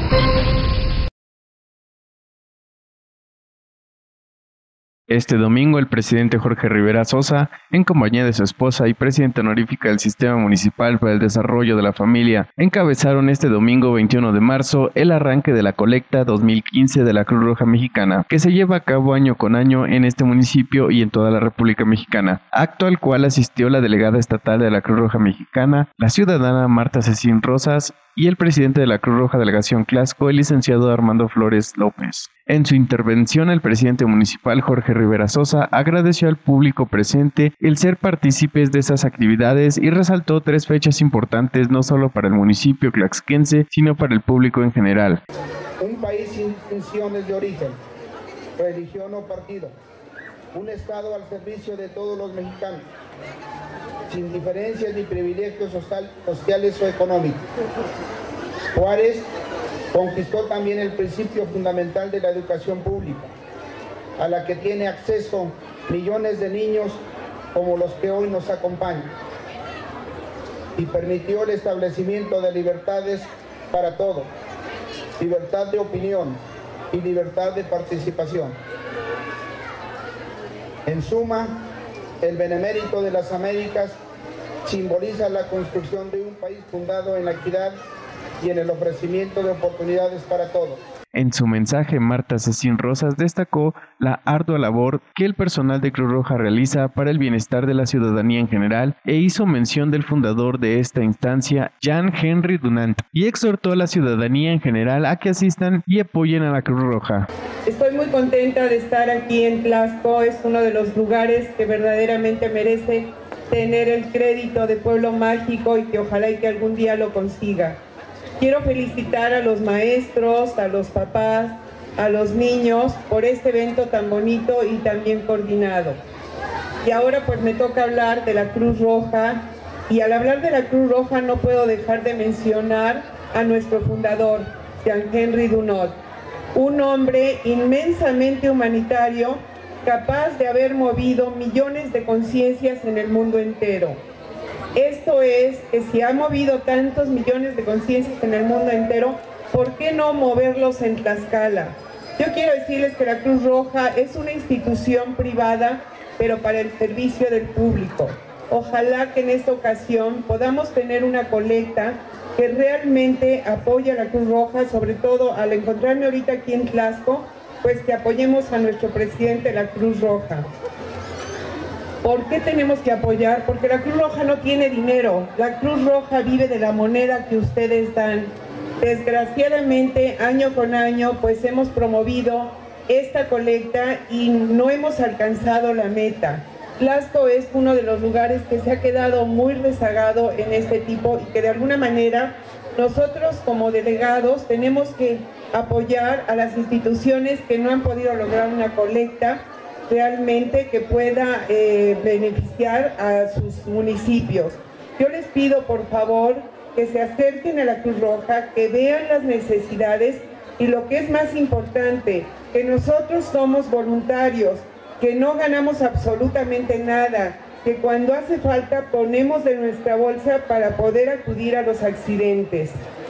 Este domingo, el presidente Jorge Rivera Sosa, en compañía de su esposa y presidenta honorífica del Sistema Municipal para el Desarrollo de la Familia, encabezaron este domingo 21 de marzo el arranque de la colecta 2015 de la Cruz Roja Mexicana, que se lleva a cabo año con año en este municipio y en toda la República Mexicana, acto al cual asistió la delegada estatal de la Cruz Roja Mexicana, la ciudadana Marta Cecín Rosas, y el presidente de la Cruz Roja Delegación Tlaxco, el licenciado Armando Flores López. En su intervención, el presidente municipal Jorge Rivera Sosa agradeció al público presente el ser partícipes de estas actividades y resaltó 3 fechas importantes no solo para el municipio tlaxquense, sino para el público en general. Un país sin distinciones de origen, religión o partido, un Estado al servicio de todos los mexicanos, sin diferencias ni privilegios sociales o económicos. Juárez conquistó también el principio fundamental de la educación pública, a la que tiene acceso millones de niños como los que hoy nos acompañan, y permitió el establecimiento de libertades para todos, libertad de opinión y libertad de participación. En suma, el Benemérito de las Américas simboliza la construcción de un país fundado en la equidad y en el ofrecimiento de oportunidades para todos. En su mensaje, Marta Cecín Rosas destacó la ardua labor que el personal de Cruz Roja realiza para el bienestar de la ciudadanía en general e hizo mención del fundador de esta instancia, Jean Henry Dunant, y exhortó a la ciudadanía en general a que asistan y apoyen a la Cruz Roja. Estoy muy contenta de estar aquí en Tlaxco, es uno de los lugares que verdaderamente merece tener el crédito de pueblo mágico y que ojalá y que algún día lo consiga. Quiero felicitar a los maestros, a los papás, a los niños por este evento tan bonito y tan bien coordinado. Y ahora pues me toca hablar de la Cruz Roja, y al hablar de la Cruz Roja no puedo dejar de mencionar a nuestro fundador, Jean Henry Dunant, un hombre inmensamente humanitario, capaz de haber movido millones de conciencias en el mundo entero. Esto es, que si ha movido tantos millones de conciencias en el mundo entero, ¿por qué no moverlos en Tlaxcala? Yo quiero decirles que la Cruz Roja es una institución privada, pero para el servicio del público. Ojalá que en esta ocasión podamos tener una colecta que realmente apoye a la Cruz Roja, sobre todo al encontrarme ahorita aquí en Tlaxco, pues que apoyemos a nuestro presidente de la Cruz Roja. ¿Por qué tenemos que apoyar? Porque la Cruz Roja no tiene dinero. La Cruz Roja vive de la moneda que ustedes dan. Desgraciadamente, año con año, pues hemos promovido esta colecta y no hemos alcanzado la meta. Tlaxco es uno de los lugares que se ha quedado muy rezagado en este tipo y que de alguna manera nosotros como delegados tenemos que apoyar a las instituciones que no han podido lograr una colecta realmente que pueda beneficiar a sus municipios. Yo les pido por favor que se acerquen a la Cruz Roja, que vean las necesidades y lo que es más importante, que nosotros somos voluntarios, que no ganamos absolutamente nada, que cuando hace falta ponemos de nuestra bolsa para poder acudir a los accidentes.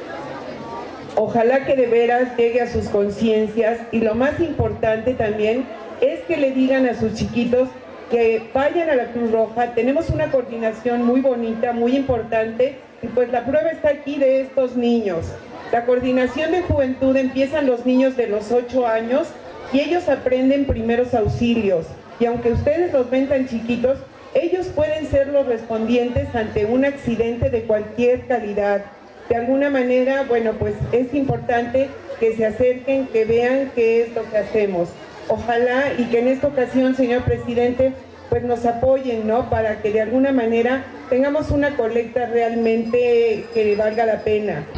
Ojalá que de veras llegue a sus conciencias y lo más importante también es que le digan a sus chiquitos que vayan a la Cruz Roja. Tenemos una coordinación muy bonita, muy importante, y pues la prueba está aquí de estos niños. La coordinación de juventud empiezan los niños de los 8 años y ellos aprenden primeros auxilios. Y aunque ustedes los ven tan chiquitos, ellos pueden ser los respondientes ante un accidente de cualquier calidad. De alguna manera, bueno, pues es importante que se acerquen, que vean qué es lo que hacemos. Ojalá y que en esta ocasión, señor presidente, pues nos apoyen, ¿no? Para que de alguna manera tengamos una colecta realmente que valga la pena.